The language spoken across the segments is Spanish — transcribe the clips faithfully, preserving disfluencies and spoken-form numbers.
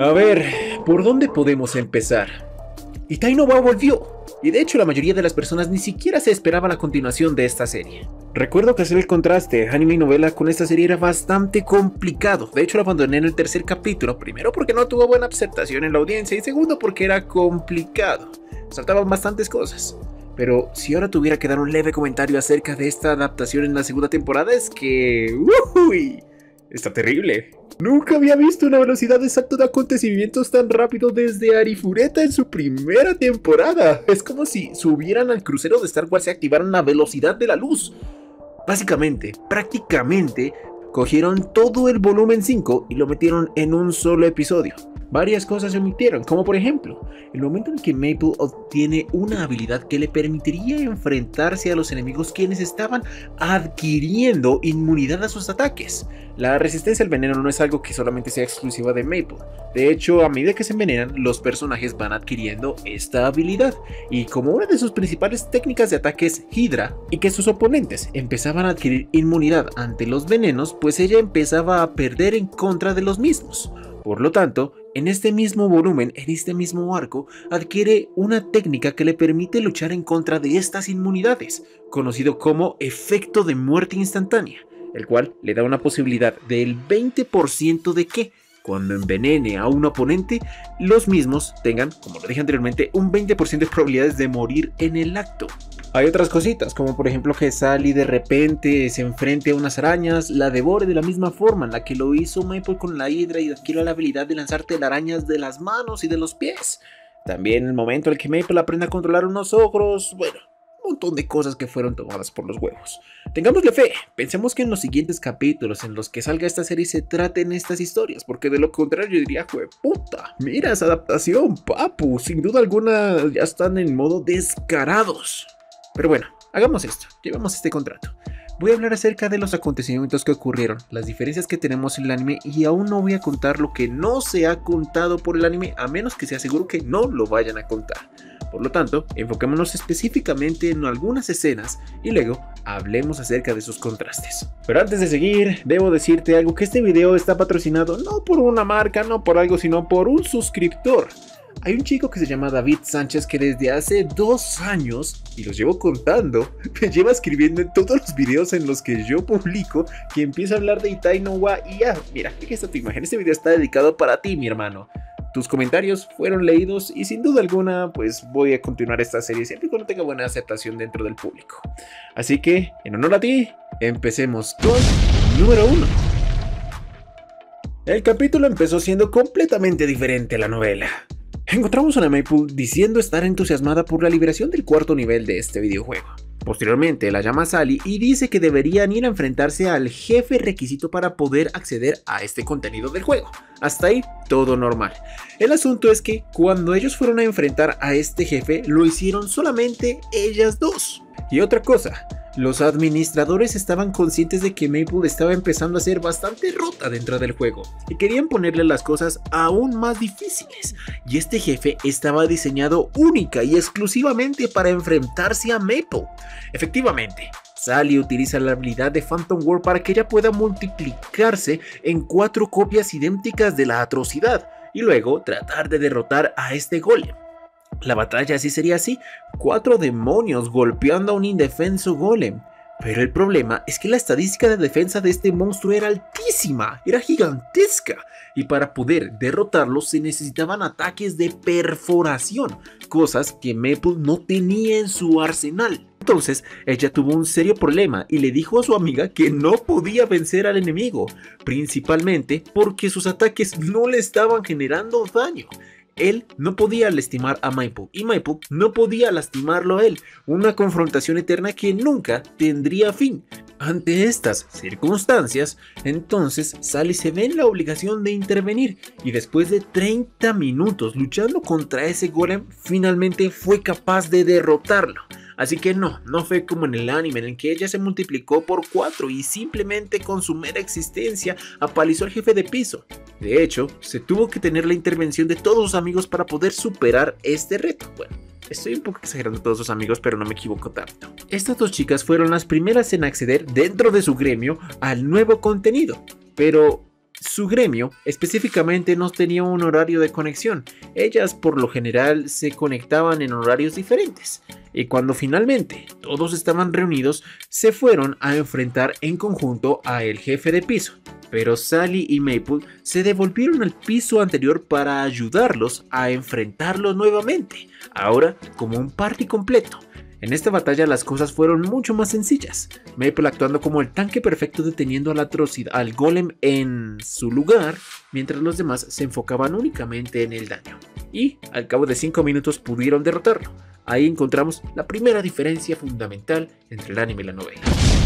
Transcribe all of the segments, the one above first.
A ver, ¿por dónde podemos empezar? Itainova volvió, y de hecho la mayoría de las personas ni siquiera se esperaba la continuación de esta serie. Recuerdo que hacer el contraste anime y novela con esta serie era bastante complicado. De hecho, lo abandoné en el tercer capítulo, primero porque no tuvo buena aceptación en la audiencia y segundo porque era complicado. Saltaban bastantes cosas. Pero si ahora tuviera que dar un leve comentario acerca de esta adaptación en la segunda temporada es que... ¡Uy! Está terrible. Nunca había visto una velocidad exacta de acontecimientos tan rápido desde Arifureta en su primera temporada. Es como si subieran al crucero de Star Wars y activaran la velocidad de la luz. Básicamente, prácticamente, cogieron todo el volumen cinco y lo metieron en un solo episodio. Varias cosas se omitieron, como por ejemplo, el momento en que Maple obtiene una habilidad que le permitiría enfrentarse a los enemigos quienes estaban adquiriendo inmunidad a sus ataques. La resistencia al veneno no es algo que solamente sea exclusiva de Maple. De hecho, a medida que se envenenan, los personajes van adquiriendo esta habilidad. Y como una de sus principales técnicas de ataque es Hydra, y que sus oponentes empezaban a adquirir inmunidad ante los venenos, pues ella empezaba a perder en contra de los mismos. Por lo tanto, en este mismo volumen, en este mismo arco, adquiere una técnica que le permite luchar en contra de estas inmunidades, conocido como efecto de muerte instantánea, el cual le da una posibilidad del veinte por ciento de que, cuando envenene a un oponente, los mismos tengan, como lo dije anteriormente, un veinte por ciento de probabilidades de morir en el acto. Hay otras cositas, como por ejemplo que Sally de repente se enfrente a unas arañas, la devore de la misma forma en la que lo hizo Maple con la Hydra y adquiere la habilidad de lanzar telarañas de las manos y de los pies. También el momento en el que Maple aprende a controlar unos ogros, bueno, un montón de cosas que fueron tomadas por los huevos. Tengámosle fe, pensemos que en los siguientes capítulos en los que salga esta serie se traten estas historias, porque de lo contrario yo diría, jueputa, mira esa adaptación, papu, sin duda alguna ya están en modo descarados. Pero bueno, hagamos esto, llevamos este contrato. Voy a hablar acerca de los acontecimientos que ocurrieron, las diferencias que tenemos en el anime y aún no voy a contar lo que no se ha contado por el anime a menos que sea seguro que no lo vayan a contar. Por lo tanto, enfoquémonos específicamente en algunas escenas y luego hablemos acerca de sus contrastes. Pero antes de seguir, debo decirte algo, que este video está patrocinado no por una marca, no por algo, sino por un suscriptor. Hay un chico que se llama David Sánchez que desde hace dos años, y los llevo contando, me lleva escribiendo en todos los videos en los que yo publico que empieza a hablar de Itainova y ya, mira, aquí está tu imagen, este video está dedicado para ti, mi hermano. Tus comentarios fueron leídos y sin duda alguna pues voy a continuar esta serie siempre cuando tenga buena aceptación dentro del público. Así que, en honor a ti, empecemos con número uno. El capítulo empezó siendo completamente diferente a la novela. Encontramos a Maple diciendo estar entusiasmada por la liberación del cuarto nivel de este videojuego. Posteriormente la llama a Sally y dice que deberían ir a enfrentarse al jefe requisito para poder acceder a este contenido del juego. Hasta ahí todo normal. El asunto es que cuando ellos fueron a enfrentar a este jefe lo hicieron solamente ellas dos. Y otra cosa, los administradores estaban conscientes de que Maple estaba empezando a ser bastante rota dentro del juego y querían ponerle las cosas aún más difíciles, y este jefe estaba diseñado única y exclusivamente para enfrentarse a Maple. Efectivamente, Sally utiliza la habilidad de Phantom War para que ella pueda multiplicarse en cuatro copias idénticas de la atrocidad y luego tratar de derrotar a este golem. La batalla así sería así, cuatro demonios golpeando a un indefenso golem. Pero el problema es que la estadística de defensa de este monstruo era altísima, era gigantesca, y para poder derrotarlo se necesitaban ataques de perforación, cosas que Maple no tenía en su arsenal. Entonces ella tuvo un serio problema y le dijo a su amiga que no podía vencer al enemigo, principalmente porque sus ataques no le estaban generando daño. Él no podía lastimar a Maple y Maple no podía lastimarlo a él, una confrontación eterna que nunca tendría fin. Ante estas circunstancias, entonces Sally se ve en la obligación de intervenir y después de treinta minutos luchando contra ese golem, finalmente fue capaz de derrotarlo. Así que no, no fue como en el anime en el que ella se multiplicó por cuatro y simplemente con su mera existencia apalizó al jefe de piso. De hecho, se tuvo que tener la intervención de todos sus amigos para poder superar este reto. Bueno, estoy un poco exagerando todos sus amigos, pero no me equivoco tanto. Estas dos chicas fueron las primeras en acceder dentro de su gremio al nuevo contenido, pero Su gremio específicamente no tenía un horario de conexión. Ellas por lo general se conectaban en horarios diferentes. Y cuando finalmente todos estaban reunidos, se fueron a enfrentar en conjunto a el jefe de piso. Pero Sally y Maple se devolvieron al piso anterior para ayudarlos a enfrentarlo nuevamente, ahora como un party completo. En esta batalla las cosas fueron mucho más sencillas, Maple actuando como el tanque perfecto deteniendo a la atrocidad al golem en su lugar, mientras los demás se enfocaban únicamente en el daño. Y al cabo de cinco minutos pudieron derrotarlo. Ahí encontramos la primera diferencia fundamental entre el anime y la novela.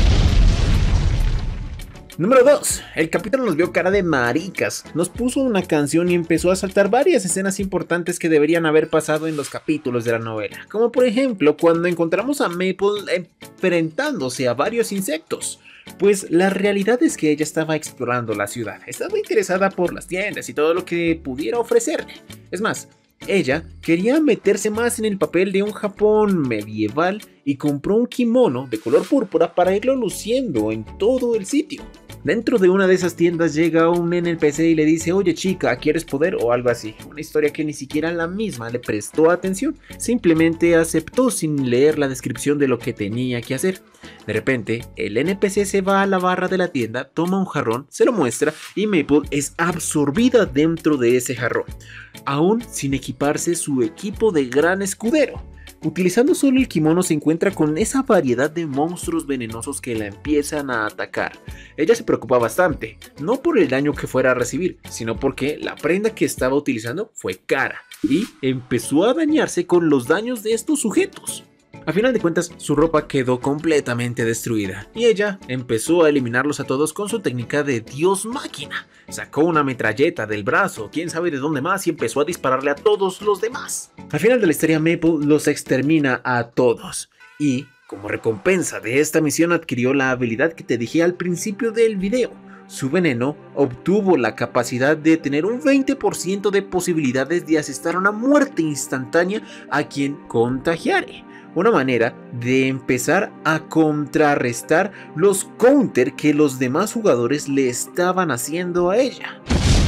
Número dos. El capítulo nos vio cara de maricas, nos puso una canción y empezó a saltar varias escenas importantes que deberían haber pasado en los capítulos de la novela, como por ejemplo cuando encontramos a Maple enfrentándose a varios insectos. Pues la realidad es que ella estaba explorando la ciudad, estaba interesada por las tiendas y todo lo que pudiera ofrecerle. Es más, ella quería meterse más en el papel de un Japón medieval y compró un kimono de color púrpura para irlo luciendo en todo el sitio. Dentro de una de esas tiendas llega un N P C y le dice: oye chica, ¿quieres poder? O algo así. Una historia que ni siquiera la misma le prestó atención. Simplemente aceptó sin leer la descripción de lo que tenía que hacer. De repente, el N P C se va a la barra de la tienda, toma un jarrón, se lo muestra y Maple es absorbida dentro de ese jarrón, aún sin equiparse su equipo de gran escudero. Utilizando solo el kimono se encuentra con esa variedad de monstruos venenosos que la empiezan a atacar. Ella se preocupa bastante, no por el daño que fuera a recibir, sino porque la prenda que estaba utilizando fue cara y empezó a dañarse con los daños de estos sujetos. A final de cuentas, su ropa quedó completamente destruida y ella empezó a eliminarlos a todos con su técnica de Dios máquina. Sacó una metralleta del brazo, quién sabe de dónde más, y empezó a dispararle a todos los demás. Al final de la historia, Maple los extermina a todos y, como recompensa de esta misión, adquirió la habilidad que te dije al principio del video. Su veneno obtuvo la capacidad de tener un veinte por ciento de posibilidades de asestar una muerte instantánea a quien contagiare. Una manera de empezar a contrarrestar los counter que los demás jugadores le estaban haciendo a ella.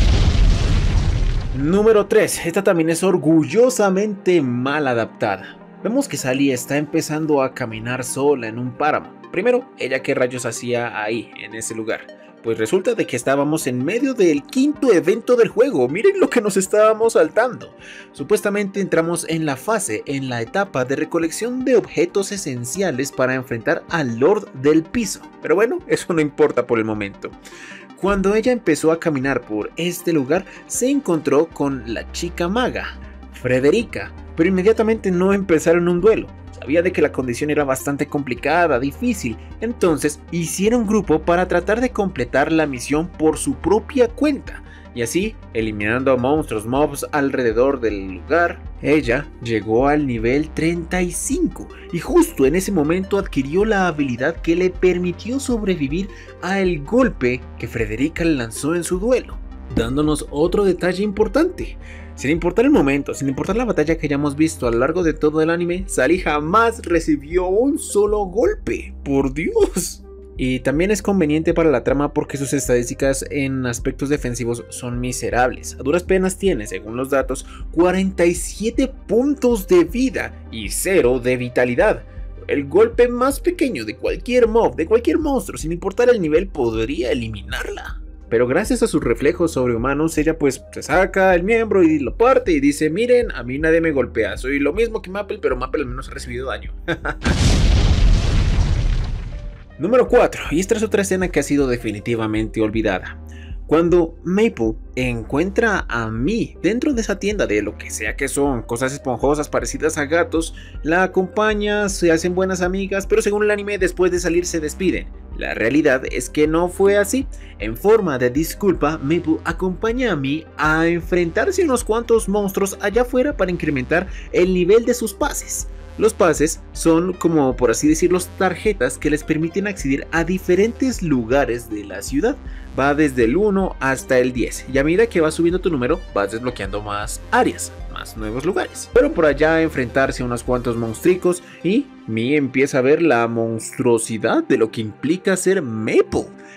Número tres. Esta también es orgullosamente mal adaptada. Vemos que Sally está empezando a caminar sola en un páramo. Primero, ella qué rayos hacía ahí, en ese lugar. Pues resulta de que estábamos en medio del quinto evento del juego. Miren lo que nos estábamos saltando. Supuestamente entramos en la fase, en la etapa de recolección de objetos esenciales para enfrentar al Lord del piso. Pero bueno, eso no importa por el momento. Cuando ella empezó a caminar por este lugar, se encontró con la chica maga, Frederica, pero inmediatamente no empezaron un duelo. Sabía de que la condición era bastante complicada, difícil, entonces hicieron grupo para tratar de completar la misión por su propia cuenta, y así, eliminando a monstruos mobs alrededor del lugar, ella llegó al nivel treinta y cinco, y justo en ese momento adquirió la habilidad que le permitió sobrevivir al golpe que Frederica le lanzó en su duelo, dándonos otro detalle importante. Sin importar el momento, sin importar la batalla que hayamos visto a lo largo de todo el anime, Sally jamás recibió un solo golpe. ¡Por Dios! Y también es conveniente para la trama porque sus estadísticas en aspectos defensivos son miserables. A duras penas tiene, según los datos, cuarenta y siete puntos de vida y cero de vitalidad. El golpe más pequeño de cualquier mob, de cualquier monstruo, sin importar el nivel, podría eliminarla. Pero gracias a sus reflejos sobrehumanos, ella pues se saca el miembro y lo parte y dice: miren, a mí nadie me golpea, soy lo mismo que Maple, pero Maple al menos ha recibido daño. Número cuatro, y esta es otra escena que ha sido definitivamente olvidada. Cuando Maple encuentra a Mii dentro de esa tienda de lo que sea que son, cosas esponjosas parecidas a gatos, la acompaña, se hacen buenas amigas, pero según el anime después de salir se despiden. La realidad es que no fue así. En forma de disculpa, Maple acompaña a Mii a enfrentarse a unos cuantos monstruos allá afuera para incrementar el nivel de sus pases. Los pases son, como por así decirlo, tarjetas que les permiten acceder a diferentes lugares de la ciudad. Va desde el uno hasta el diez y a medida que vas subiendo tu número vas desbloqueando más áreas, más nuevos lugares. Pero por allá enfrentarse a unos cuantos monstruos y Mii empieza a ver la monstruosidad de lo que implica ser Maple.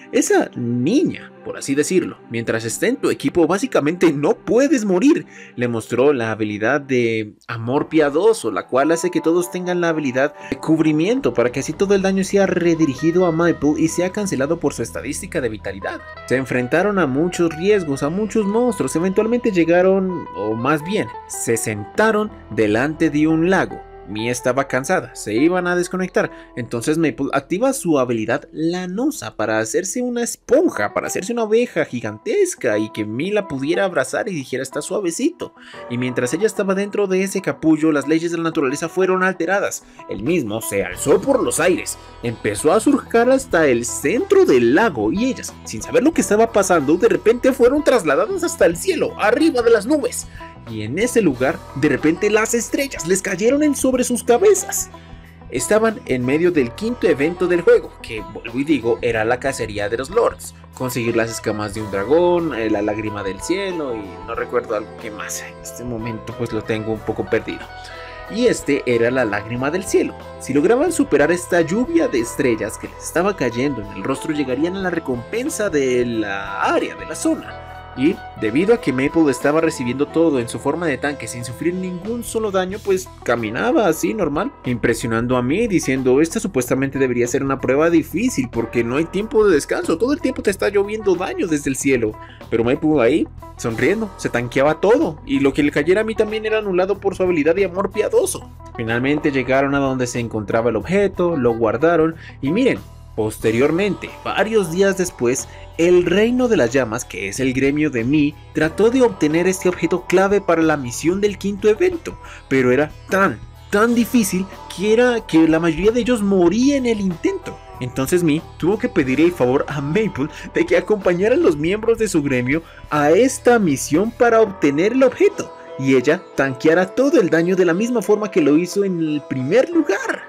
Esa niña, por así decirlo, mientras esté en tu equipo básicamente no puedes morir. Le mostró la habilidad de amor piadoso, la cual hace que todos tengan la habilidad de cubrimiento para que así todo el daño sea redirigido a Maple y sea cancelado por su estadística de vitalidad. Se enfrentaron a muchos riesgos, a muchos monstruos, eventualmente llegaron, o más bien, se sentaron delante de un lago. Mia estaba cansada, se iban a desconectar, entonces Maple activa su habilidad lanosa para hacerse una esponja, para hacerse una oveja gigantesca y que Mia la pudiera abrazar y dijera está suavecito. Y mientras ella estaba dentro de ese capullo, las leyes de la naturaleza fueron alteradas. El mismo se alzó por los aires, empezó a surcar hasta el centro del lago y ellas, sin saber lo que estaba pasando, de repente fueron trasladadas hasta el cielo, arriba de las nubes. Y en ese lugar, de repente las estrellas les cayeron en sobre sus cabezas. Estaban en medio del quinto evento del juego, que vuelvo y digo, era la cacería de los lords. Conseguir las escamas de un dragón, la lágrima del cielo y no recuerdo algo que más. En este momento pues lo tengo un poco perdido. Y este era la lágrima del cielo. Si lograban superar esta lluvia de estrellas que les estaba cayendo en el rostro, llegarían a la recompensa de la área, de la zona. Y debido a que Maple estaba recibiendo todo en su forma de tanque sin sufrir ningún solo daño, pues caminaba así normal, impresionando a mí diciendo esta supuestamente debería ser una prueba difícil porque no hay tiempo de descanso, todo el tiempo te está lloviendo daño desde el cielo. Pero Maple ahí, sonriendo, se tanqueaba todo y lo que le cayera a mí también era anulado por su habilidad de amor piadoso. Finalmente llegaron a donde se encontraba el objeto, lo guardaron y miren, posteriormente, varios días después, el Reino de las Llamas, que es el gremio de Mii, trató de obtener este objeto clave para la misión del quinto evento, pero era tan, tan difícil que era que la mayoría de ellos moría en el intento. Entonces Mii tuvo que pedir el favor a Maple de que acompañara a los miembros de su gremio a esta misión para obtener el objeto, y ella tanqueara todo el daño de la misma forma que lo hizo en el primer lugar.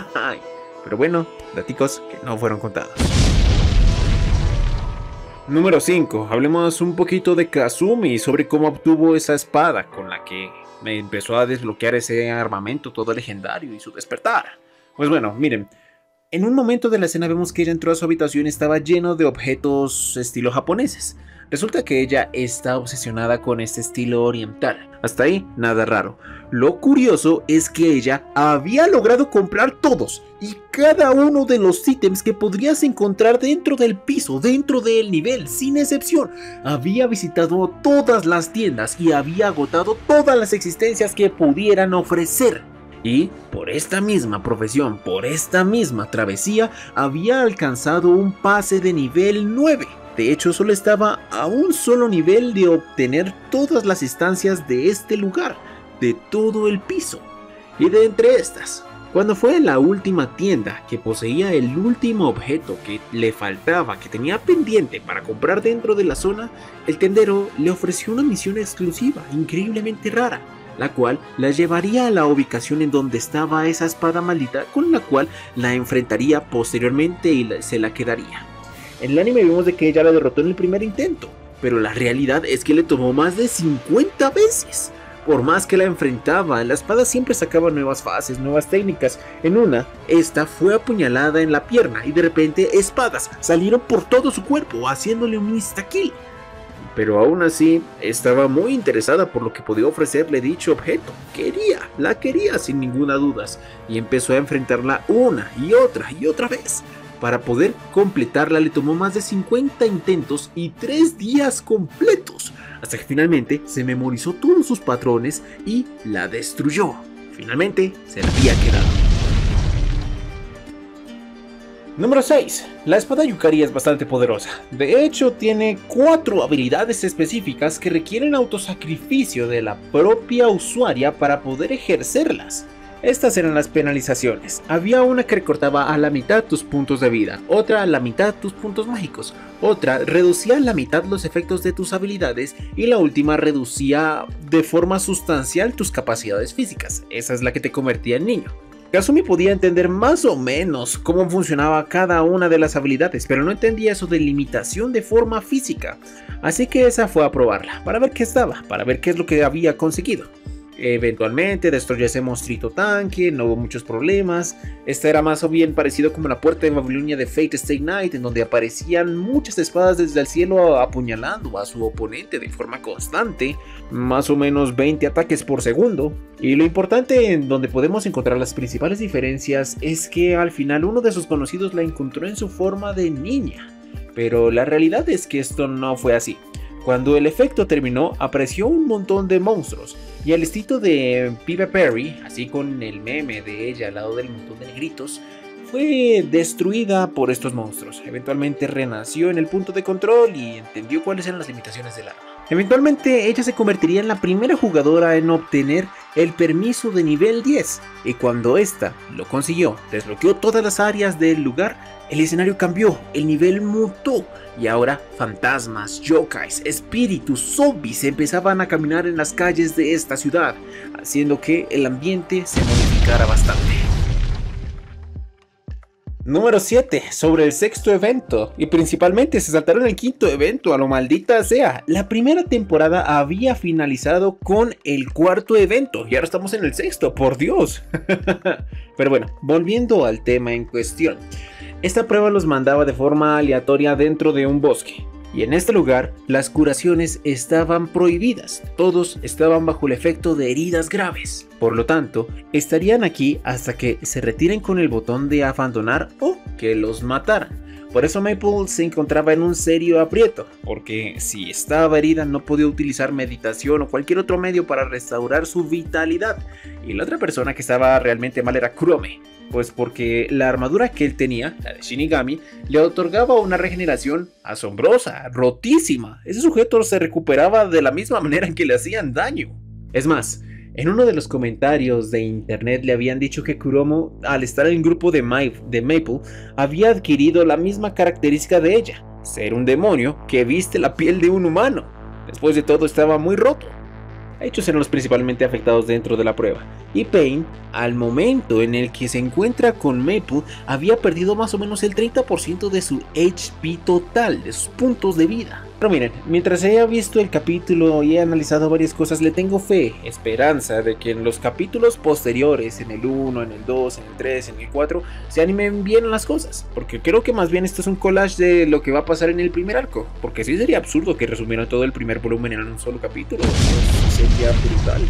Pero bueno, daticos que no fueron contados. Número cinco. Hablemos un poquito de Kazumi, sobre cómo obtuvo esa espada con la que me empezó a desbloquear ese armamento todo legendario y su despertar. Pues bueno, miren, en un momento de la escena vemos que ella entró a su habitación y estaba lleno de objetos estilo japoneses. Resulta que ella está obsesionada con este estilo oriental. Hasta ahí, nada raro. Lo curioso es que ella había logrado comprar todos y cada uno de los ítems que podrías encontrar dentro del piso, dentro del nivel, sin excepción. Había visitado todas las tiendas y había agotado todas las existencias que pudieran ofrecer. Y por esta misma profesión, por esta misma travesía, había alcanzado un pase de nivel nueve. De hecho, solo estaba a un solo nivel de obtener todas las instancias de este lugar, de todo el piso. Y de entre estas, cuando fue a la última tienda que poseía el último objeto que le faltaba, que tenía pendiente para comprar dentro de la zona, el tendero le ofreció una misión exclusiva, increíblemente rara, la cual la llevaría a la ubicación en donde estaba esa espada maldita, con la cual la enfrentaría posteriormente y se la quedaría. En el anime vimos de que ella la derrotó en el primer intento, pero la realidad es que le tomó más de cincuenta veces. Por más que la enfrentaba, la espada siempre sacaba nuevas fases, nuevas técnicas. En una, esta fue apuñalada en la pierna y de repente espadas salieron por todo su cuerpo, haciéndole un insta-kill. Pero aún así, estaba muy interesada por lo que podía ofrecerle dicho objeto. Quería, la quería sin ninguna duda, y empezó a enfrentarla una y otra y otra vez. Para poder completarla le tomó más de cincuenta intentos y tres días completos, hasta que finalmente se memorizó todos sus patrones y la destruyó. Finalmente se la había quedado. Número seis. La espada Yukari es bastante poderosa. De hecho, tiene cuatro habilidades específicas que requieren autosacrificio de la propia usuaria para poder ejercerlas. Estas eran las penalizaciones. Había una que recortaba a la mitad tus puntos de vida, otra a la mitad tus puntos mágicos, otra reducía a la mitad los efectos de tus habilidades y la última reducía de forma sustancial tus capacidades físicas. Esa es la que te convertía en niño. Kazumi podía entender más o menos cómo funcionaba cada una de las habilidades, pero no entendía eso de limitación de forma física. Así que esa fue a probarla, para ver qué estaba, para ver qué es lo que había conseguido. Eventualmente destruyó ese monstruito tanque, no hubo muchos problemas. Este era más o bien parecido como la puerta de Babilonia de Fate Stay Night, en donde aparecían muchas espadas desde el cielo apuñalando a su oponente de forma constante, más o menos veinte ataques por segundo. Y lo importante en donde podemos encontrar las principales diferencias es que al final uno de sus conocidos la encontró en su forma de niña, pero la realidad es que esto no fue así. Cuando el efecto terminó, apareció un montón de monstruos, y al estilo de Piper Perry, así con el meme de ella al lado del montón de negritos, fue destruida por estos monstruos. Eventualmente renació en el punto de control y entendió cuáles eran las limitaciones del arma. Eventualmente ella se convertiría en la primera jugadora en obtener el permiso de nivel diez, y cuando esta lo consiguió, desbloqueó todas las áreas del lugar, el escenario cambió, el nivel mutó, y ahora fantasmas, yokais, espíritus, zombies empezaban a caminar en las calles de esta ciudad, haciendo que el ambiente se modificara bastante. Número siete. Sobre el sexto evento, y principalmente se saltaron el quinto evento, a lo maldita sea. La primera temporada había finalizado con el cuarto evento y ahora estamos en el sexto, por Dios. Pero bueno, volviendo al tema en cuestión. Esta prueba los mandaba de forma aleatoria dentro de un bosque, y en este lugar las curaciones estaban prohibidas, todos estaban bajo el efecto de heridas graves, por lo tanto estarían aquí hasta que se retiren con el botón de abandonar o que los mataran. Por eso Maple se encontraba en un serio aprieto, porque si estaba herida no podía utilizar meditación o cualquier otro medio para restaurar su vitalidad, y la otra persona que estaba realmente mal era Kurome, pues porque la armadura que él tenía, la de Shinigami, le otorgaba una regeneración asombrosa, rotísima. Ese sujeto se recuperaba de la misma manera en que le hacían daño. Es más, en uno de los comentarios de internet le habían dicho que Kuromo, al estar en el grupo de, Ma de Maple, había adquirido la misma característica de ella, ser un demonio que viste la piel de un humano. Después de todo estaba muy roto. Ellos eran los principalmente afectados dentro de la prueba, y Pain, al momento en el que se encuentra con Maple, había perdido más o menos el treinta por ciento de su H P total, de sus puntos de vida. Pero miren, mientras haya visto el capítulo y he analizado varias cosas, le tengo fe, esperanza de que en los capítulos posteriores, en el uno, en el dos, en el tres, en el cuatro, se animen bien las cosas, porque creo que más bien esto es un collage de lo que va a pasar en el primer arco, porque sí sería absurdo que resumieran todo el primer volumen en un solo capítulo, sería brutal.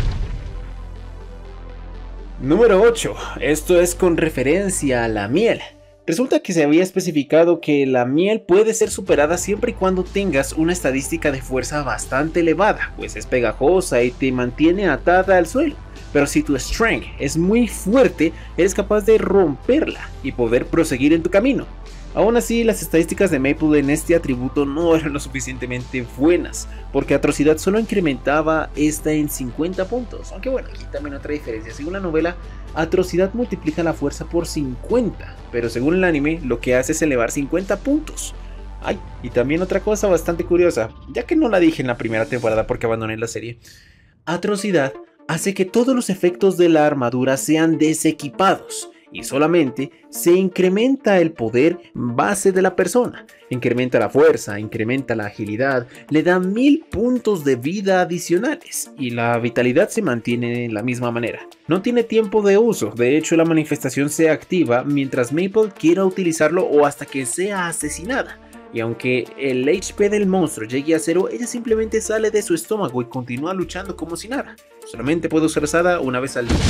Número ocho. Esto es con referencia a la miel. Resulta que se había especificado que la miel puede ser superada siempre y cuando tengas una estadística de fuerza bastante elevada, pues es pegajosa y te mantiene atada al suelo. Pero si tu strength es muy fuerte, eres capaz de romperla y poder proseguir en tu camino. Aún así, las estadísticas de Maple en este atributo no eran lo suficientemente buenas, porque atrocidad solo incrementaba esta en cincuenta puntos, aunque bueno, aquí también otra diferencia. Según la novela, atrocidad multiplica la fuerza por cincuenta, pero según el anime, lo que hace es elevar cincuenta puntos. Ay, y también otra cosa bastante curiosa, ya que no la dije en la primera temporada porque abandoné la serie. Atrocidad hace que todos los efectos de la armadura sean desequipados, y solamente se incrementa el poder base de la persona, incrementa la fuerza, incrementa la agilidad, le da mil puntos de vida adicionales y la vitalidad se mantiene de la misma manera. No tiene tiempo de uso, de hecho la manifestación se activa mientras Maple quiera utilizarlo o hasta que sea asesinada. Y aunque el H P del monstruo llegue a cero, ella simplemente sale de su estómago y continúa luchando como si nada. Solamente puede ser usada una vez al día.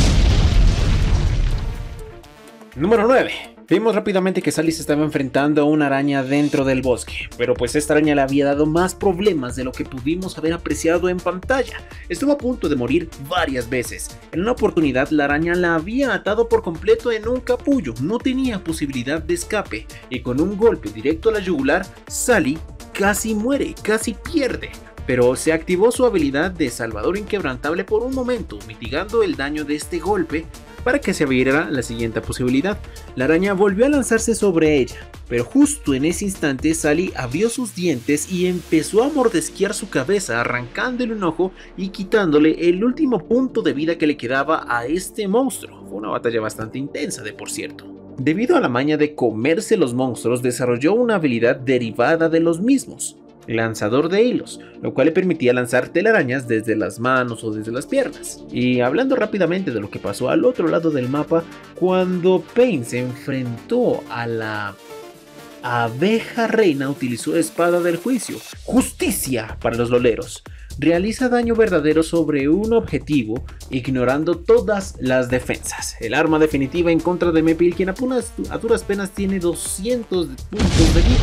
Número nueve. Vimos rápidamente que Sally se estaba enfrentando a una araña dentro del bosque, pero pues esta araña le había dado más problemas de lo que pudimos haber apreciado en pantalla. Estuvo a punto de morir varias veces. En una oportunidad la araña la había atado por completo en un capullo, no tenía posibilidad de escape, y con un golpe directo a la yugular, Sally casi muere, casi pierde. Pero se activó su habilidad de Salvador Inquebrantable por un momento, mitigando el daño de este golpe, para que se abriera la siguiente posibilidad. La araña volvió a lanzarse sobre ella, pero justo en ese instante Sally abrió sus dientes y empezó a mordisquear su cabeza, arrancándole un ojo y quitándole el último punto de vida que le quedaba a este monstruo. Fue una batalla bastante intensa, de por cierto. Debido a la maña de comerse los monstruos, desarrolló una habilidad derivada de los mismos. lanzador de hilos, lo cual le permitía lanzar telarañas desde las manos o desde las piernas. Y hablando rápidamente de lo que pasó al otro lado del mapa, cuando Pain se enfrentó a la abeja reina, utilizó espada del juicio, justicia para los loleros. Realiza daño verdadero sobre un objetivo, ignorando todas las defensas. El arma definitiva en contra de Maple, quien a, punas, a duras penas tiene doscientos puntos de vida.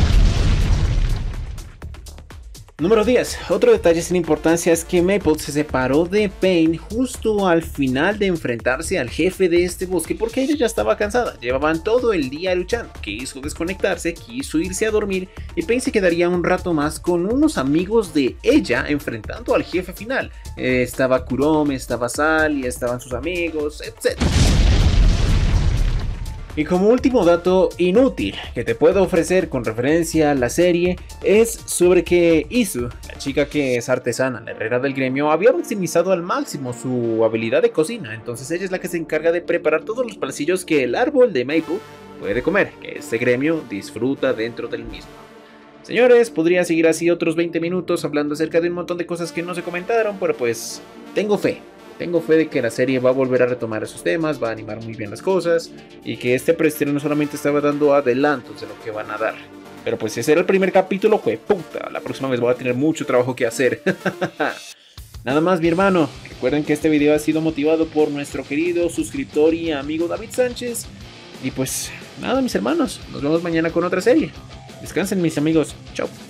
Número diez. Otro detalle sin importancia es que Maple se separó de Pain justo al final de enfrentarse al jefe de este bosque, porque ella ya estaba cansada. Llevaban todo el día luchando. Quiso desconectarse, quiso irse a dormir y Pain se quedaría un rato más con unos amigos de ella enfrentando al jefe final. Eh, estaba Kurome, estaba Sally, estaban sus amigos, etcétera. Y como último dato inútil que te puedo ofrecer con referencia a la serie es sobre que Izu, la chica que es artesana, la herrera del gremio, había maximizado al máximo su habilidad de cocina. Entonces ella es la que se encarga de preparar todos los platillos que el árbol de Maple puede comer, que este gremio disfruta dentro del mismo. Señores, podría seguir así otros veinte minutos hablando acerca de un montón de cosas que no se comentaron, pero pues tengo fe. Tengo fe de que la serie va a volver a retomar esos temas, va a animar muy bien las cosas y que este preestreno solamente estaba dando adelantos de lo que van a dar. Pero pues ese era el primer capítulo, fue puta, la próxima vez voy a tener mucho trabajo que hacer. Nada más, mi hermano, recuerden que este video ha sido motivado por nuestro querido suscriptor y amigo David Sánchez. Y pues nada, mis hermanos, nos vemos mañana con otra serie. Descansen, mis amigos, chao.